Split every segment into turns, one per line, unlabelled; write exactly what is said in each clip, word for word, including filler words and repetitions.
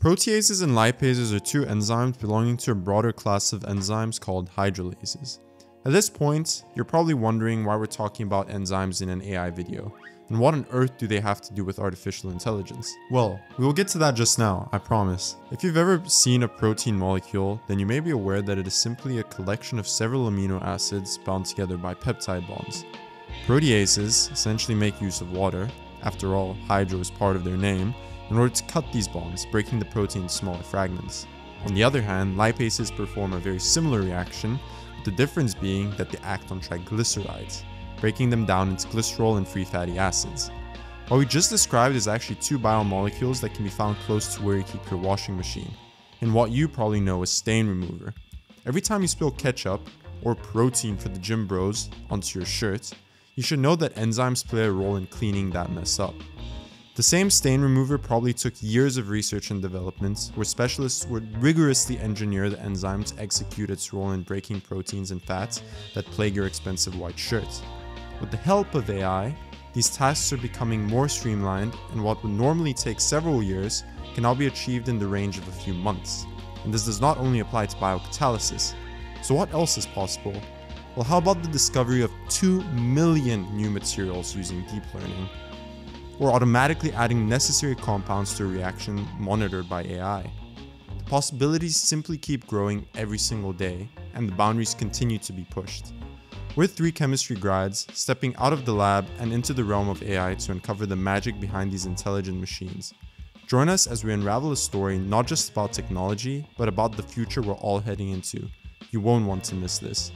Proteases and lipases are two enzymes belonging to a broader class of enzymes called hydrolases. At this point, you're probably wondering why we're talking about enzymes in an A I video, and what on earth do they have to do with artificial intelligence? Well, we will get to that just now, I promise. If you've ever seen a protein molecule, then you may be aware that it is simply a collection of several amino acids bound together by peptide bonds. Proteases essentially make use of water, after all, hydro is part of their name, in order to cut these bonds, breaking the protein into smaller fragments. On the other hand, lipases perform a very similar reaction, with the difference being that they act on triglycerides, breaking them down into glycerol and free fatty acids. What we just described is actually two biomolecules that can be found close to where you keep your washing machine, in what you probably know as stain remover. Every time you spill ketchup, or protein for the gym bros, onto your shirt, you should know that enzymes play a role in cleaning that mess up. The same stain remover probably took years of research and development, where specialists would rigorously engineer the enzyme to execute its role in breaking proteins and fats that plague your expensive white shirt. With the help of A I, these tasks are becoming more streamlined, and what would normally take several years can now be achieved in the range of a few months. And this does not only apply to biocatalysis. So what else is possible? Well, how about the discovery of two million new materials using deep learning? Or automatically adding necessary compounds to a reaction monitored by A I. The possibilities simply keep growing every single day, and the boundaries continue to be pushed. We're three chemistry grads stepping out of the lab and into the realm of A I to uncover the magic behind these intelligent machines. Join us as we unravel a story not just about technology, but about the future we're all heading into. You won't want to miss this.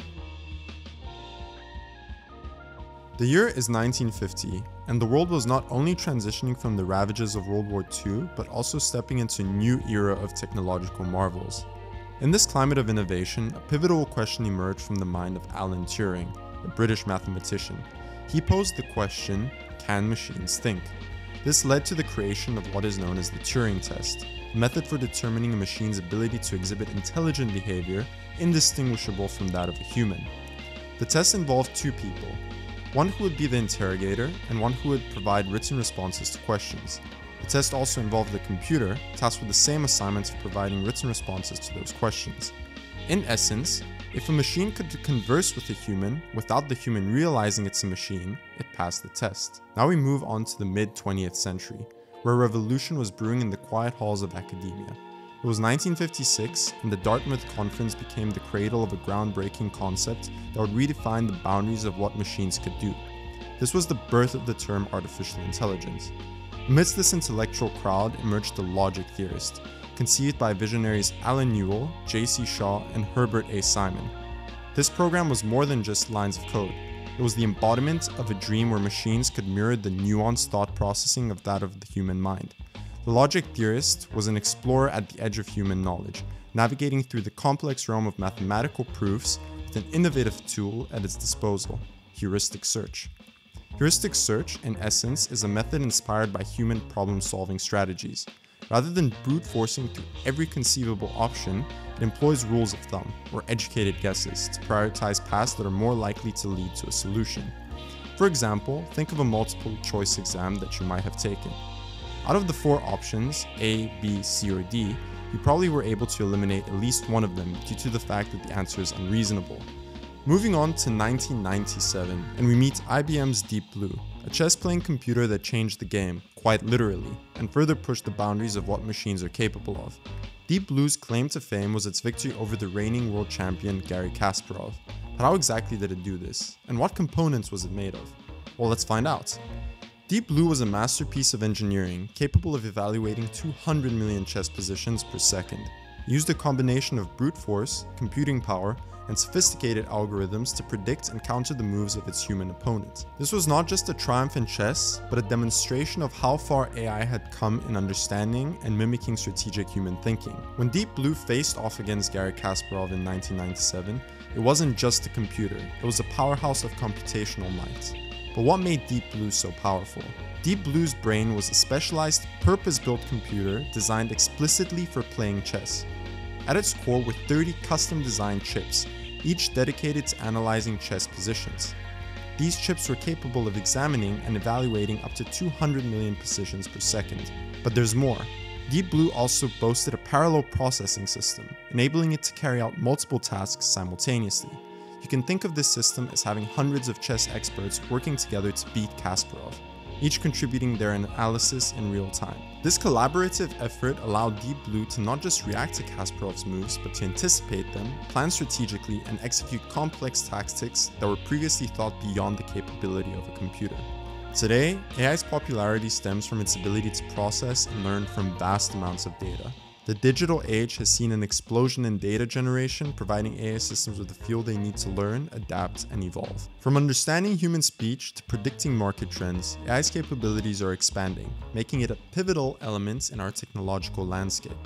The year is nineteen fifty, and the world was not only transitioning from the ravages of World War Two, but also stepping into a new era of technological marvels. In this climate of innovation, a pivotal question emerged from the mind of Alan Turing, a British mathematician. He posed the question, can machines think? This led to the creation of what is known as the Turing test, a method for determining a machine's ability to exhibit intelligent behavior indistinguishable from that of a human. The test involved two people, one who would be the interrogator and one who would provide written responses to questions. The test also involved the computer, tasked with the same assignments of providing written responses to those questions. In essence, if a machine could converse with a human without the human realizing it's a machine, it passed the test. Now we move on to the mid twentieth century, where a revolution was brewing in the quiet halls of academia. It was nineteen fifty-six, and the Dartmouth Conference became the cradle of a groundbreaking concept that would redefine the boundaries of what machines could do. This was the birth of the term artificial intelligence. Amidst this intellectual crowd emerged the logic theorist, conceived by visionaries Alan Newell, J C Shaw, and Herbert A. Simon. This program was more than just lines of code. It was the embodiment of a dream where machines could mirror the nuanced thought processing of that of the human mind. The logic theorist was an explorer at the edge of human knowledge, navigating through the complex realm of mathematical proofs with an innovative tool at its disposal, heuristic search. Heuristic search, in essence, is a method inspired by human problem-solving strategies. Rather than brute forcing through every conceivable option, it employs rules of thumb, or educated guesses, to prioritize paths that are more likely to lead to a solution. For example, think of a multiple-choice exam that you might have taken. Out of the four options, A, B, C, or D, you probably were able to eliminate at least one of them due to the fact that the answer is unreasonable. Moving on to nineteen ninety-seven, and we meet I B M's Deep Blue, a chess-playing computer that changed the game, quite literally, and further pushed the boundaries of what machines are capable of. Deep Blue's claim to fame was its victory over the reigning world champion Garry Kasparov. But how exactly did it do this? And what components was it made of? Well, let's find out. Deep Blue was a masterpiece of engineering, capable of evaluating two hundred million chess positions per second. It used a combination of brute force, computing power, and sophisticated algorithms to predict and counter the moves of its human opponent. This was not just a triumph in chess, but a demonstration of how far A I had come in understanding and mimicking strategic human thinking. When Deep Blue faced off against Garry Kasparov in nineteen ninety-seven, it wasn't just a computer, it was a powerhouse of computational might. But what made Deep Blue so powerful? Deep Blue's brain was a specialized, purpose-built computer designed explicitly for playing chess. At its core were thirty custom-designed chips, each dedicated to analyzing chess positions. These chips were capable of examining and evaluating up to two hundred million positions per second. But there's more. Deep Blue also boasted a parallel processing system, enabling it to carry out multiple tasks simultaneously. You can think of this system as having hundreds of chess experts working together to beat Kasparov, each contributing their analysis in real time. This collaborative effort allowed Deep Blue to not just react to Kasparov's moves, but to anticipate them, plan strategically, and execute complex tactics that were previously thought beyond the capability of a computer. Today, A I's popularity stems from its ability to process and learn from vast amounts of data. The digital age has seen an explosion in data generation, providing A I systems with the fuel they need to learn, adapt, and evolve. From understanding human speech to predicting market trends, A I's capabilities are expanding, making it a pivotal element in our technological landscape.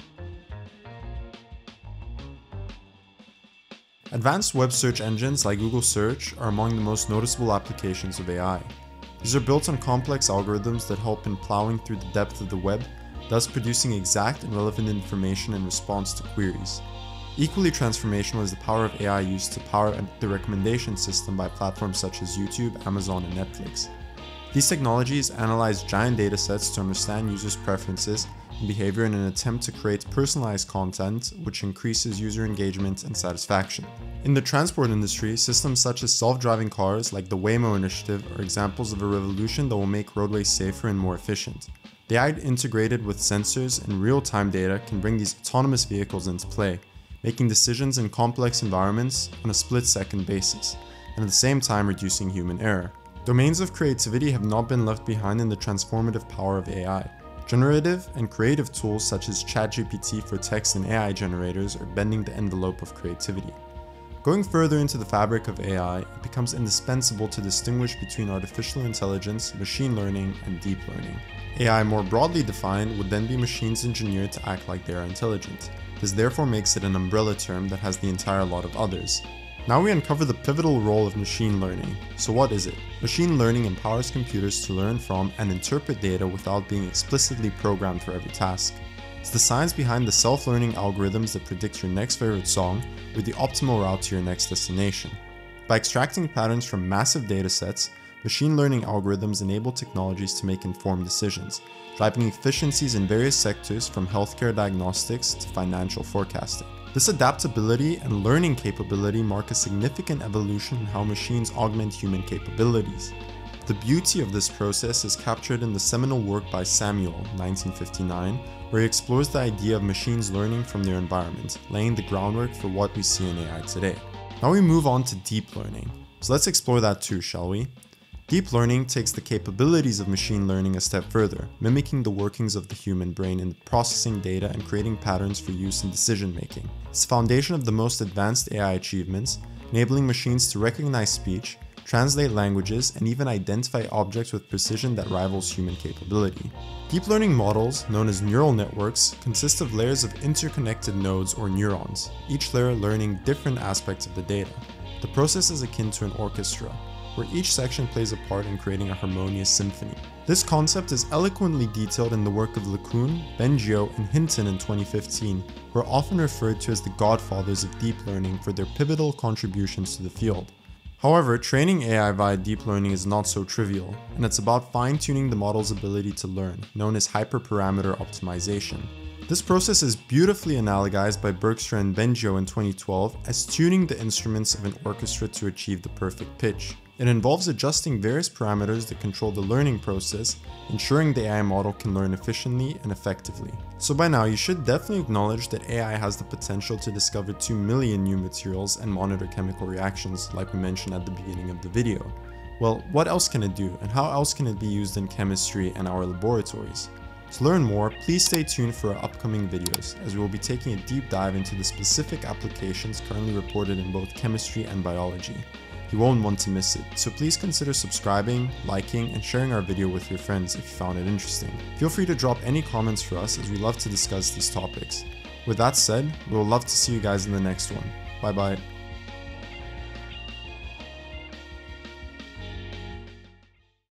Advanced web search engines like Google Search are among the most noticeable applications of A I. These are built on complex algorithms that help in plowing through the depth of the web, thus producing exact and relevant information in response to queries. Equally transformational is the power of A I used to power the recommendation system by platforms such as YouTube, Amazon, and Netflix. These technologies analyze giant datasets to understand users' preferences and behavior in an attempt to create personalized content, which increases user engagement and satisfaction. In the transport industry, systems such as self-driving cars like the Waymo initiative are examples of a revolution that will make roadways safer and more efficient. The A I integrated with sensors and real-time data can bring these autonomous vehicles into play, making decisions in complex environments on a split-second basis, and at the same time reducing human error. Domains of creativity have not been left behind in the transformative power of A I. Generative and creative tools such as ChatGPT for text and A I generators are bending the envelope of creativity. Going further into the fabric of A I, it becomes indispensable to distinguish between artificial intelligence, machine learning, and deep learning. A I, more broadly defined, would then be machines engineered to act like they are intelligent. This therefore makes it an umbrella term that has the entire lot of others. Now we uncover the pivotal role of machine learning. So what is it? Machine learning empowers computers to learn from and interpret data without being explicitly programmed for every task. It's the science behind the self-learning algorithms that predict your next favorite song or the optimal route to your next destination. By extracting patterns from massive datasets, machine learning algorithms enable technologies to make informed decisions, driving efficiencies in various sectors from healthcare diagnostics to financial forecasting. This adaptability and learning capability mark a significant evolution in how machines augment human capabilities. The beauty of this process is captured in the seminal work by Samuel, nineteen fifty-nine, where he explores the idea of machines learning from their environment, laying the groundwork for what we see in A I today. Now we move on to deep learning. So let's explore that too, shall we? Deep learning takes the capabilities of machine learning a step further, mimicking the workings of the human brain in processing data and creating patterns for use in decision making. It's the foundation of the most advanced A I achievements, enabling machines to recognize speech, translate languages, and even identify objects with precision that rivals human capability. Deep learning models, known as neural networks, consist of layers of interconnected nodes or neurons, each layer learning different aspects of the data. The process is akin to an orchestra, where each section plays a part in creating a harmonious symphony. This concept is eloquently detailed in the work of LeCun, Bengio, and Hinton in twenty fifteen, who are often referred to as the godfathers of deep learning for their pivotal contributions to the field. However, training A I via deep learning is not so trivial, and it's about fine-tuning the model's ability to learn, known as hyperparameter optimization. This process is beautifully analogized by Bergstra and Bengio in twenty twelve as tuning the instruments of an orchestra to achieve the perfect pitch. It involves adjusting various parameters that control the learning process, ensuring the A I model can learn efficiently and effectively. So by now, you should definitely acknowledge that A I has the potential to discover two million new materials and monitor chemical reactions, like we mentioned at the beginning of the video. Well, what else can it do, and how else can it be used in chemistry and our laboratories? To learn more, please stay tuned for our upcoming videos, as we will be taking a deep dive into the specific applications currently reported in both chemistry and biology. You won't want to miss it, so please consider subscribing, liking, and sharing our video with your friends if you found it interesting. Feel free to drop any comments for us, as we love to discuss these topics. With that said, we will love to see you guys in the next one. Bye bye.